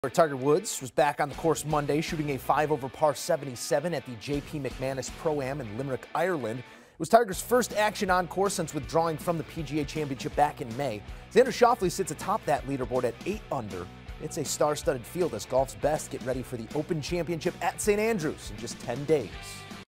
Tiger Woods was back on the course Monday, shooting a 5 over par 77 at the McManus Pro-Am in Limerick, Ireland. It was Tiger's first action on course since withdrawing from the PGA Championship back in May. Xander Schauffele sits atop that leaderboard at 8 under. It's a star-studded field as golf's best get ready for the Open Championship at St. Andrews in just 10 days.